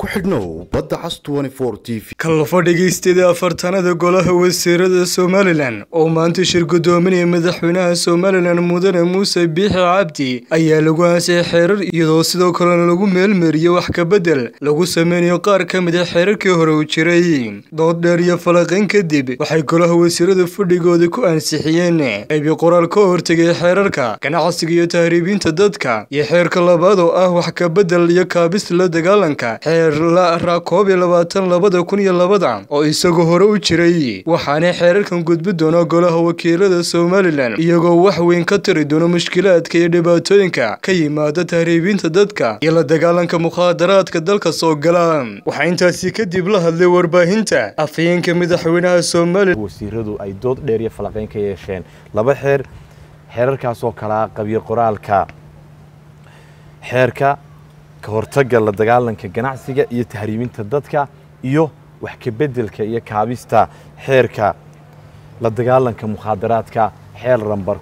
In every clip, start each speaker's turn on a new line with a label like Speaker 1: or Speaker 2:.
Speaker 1: xidhnow badda cas 24 TV.
Speaker 2: Kalafo dhageysteeda afartanada golaha wasiirada Somaliland oo maanta shir gudoominaya madaxweynaha Somaliland Mudane Muuse Biixi Cabdi ayaa lagu ansixiyay xeerar iyadoo sidoo kale lagu meelmariyay wax ka bedel lagu sameeyo qaar ka mid ah xeerarkii hore u jiray. Dood dheer iyo falaqayn kadib waxay golaha wasiirada fadhigooda ku ansixiyeen qayb qoraal ka hortagay xeerarka ganacsiga iyo tahriibinta dadka iyo xeerka labaad oo ah wax ka bedel iyo kaabis la dagaalanka la raakoob 2022 oo isagu hore u jiray waxaana xeerarkan gudbi doona golaha wakiilada Somaliland iyagoo wax weyn ka tiri doona mushkilaadka iyo dhibaatooyinka ka yimaada tahriibinta dadka iyo la dagaalanka mukhaadaraadka dalka soo gala. Waxa intaasi kadib la hadlay warbaahinta afhayeenka madaxweynaha Somaliland
Speaker 3: wasiiradu ay dood dheer iyo falaqayn ka yeesheen laba xeerarkaas oo kala qabiyo qoraalka xeerka ka hortagga la dagaalanka ganacsiga iyo tahriibinta dadka iyo wax ka bedelka iyo kaabista xeerka la dagaalanka mukhaadaraadka xeer lambar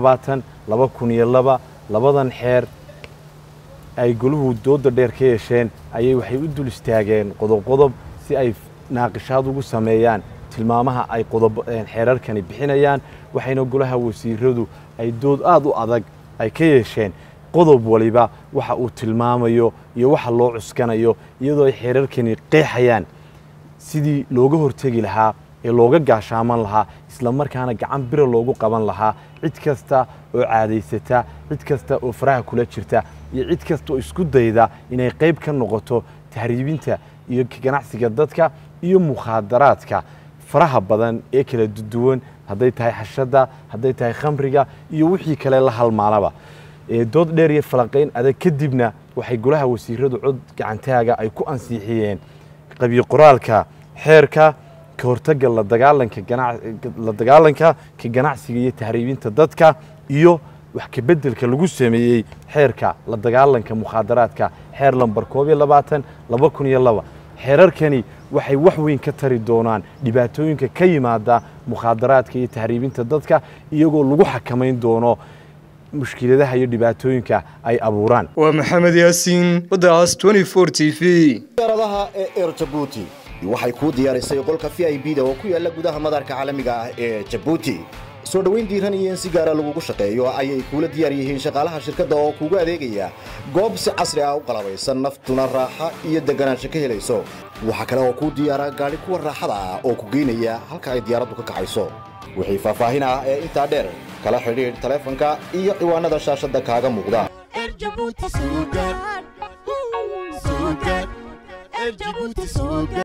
Speaker 3: 22 labadan xeer ay goluhu dooda dheer ka yeesheen ayay waxay u dul istaageen qodob si ay naaqishaad ugu sameeyaan tilmaamaha ay xeerarkani bixinayaan waxayna golaha wasiiradu ay dood aad u adag ay ka yeesheen qodob waliba waxa uu tilmaamayo iyo waxa loo cuskanayo iyadoo ay xeerarkani qeexayaan sidii looga hortagi lahaa ee looga gaashaaman lahaa isla markaana gacan biro loogu qaban lahaa cid kasta oo caadaysata cid kasta oo faraha kula jirta iyo cid kasta oo isku dayda inay qayb ka noqoto tahriibinta iyo ganacsiga dadka iyo mukhaadaraadka faraha badan ee kala duwan haday tahay xashada haday tahay khamriga iyo wixii kale la halmaalaba dood dheer iyo falaqayn adag kadibna waxay golaha wasiiradu cod gacantaaga ay ku ansixiyeen qabiyo qoraalka xeerka ka hortagga la dagaalanka ka ganacsiga iyo tahriibinta dadka iyo wax ka bedelka lagu sameeyay xeerka la dagaalanka mukhaadaraadka xeer lambar 22 xeerarkani waxay wax weyn ka tari doonaan dhibaatooyinka ka yimaada mukhaadaraadka iyo tahriibinta dadka iyagoo lagu xakameyn doono mushkiladaha iyo dhibaatooyinka ay abuuraan.
Speaker 2: Waa Maxamed Yaasiin badda cas 24 TV.
Speaker 1: Diyaaradaha Air Djibouti waxay ku diyaarisay qolka VIP-da oo ku yaala gudaha madaarka caalamiga ah ee Djibouti. soo dhaweyn diiran iyo si gaar ah lagu shaqeeyo ayay kula diyaar yihiin shaqaalaha shirkadda oo kugu adeegaya goob si casri ah u qalabeysan naftuna raaxa iyo deganaansho ka helayso. waxa kale oo ku diyaara gaari kuwa raaxada ah oo ku geynaya halka ay diyaaraddu ka kacayso. wixii faahfaahin ah ee inta dheer kala xiriir telefoonka iyo ciwaanada shaashada kaaga muuqda.